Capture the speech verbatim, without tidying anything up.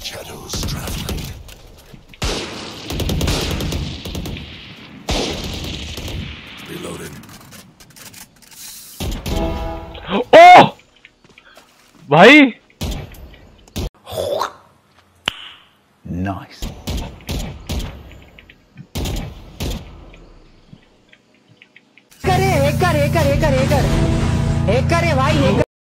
Shadows traveling. Reloading. ओ भाई Nice. करे, एक कर, एक कर, एक कर, एक कर, एक कर, भाई, एक कर।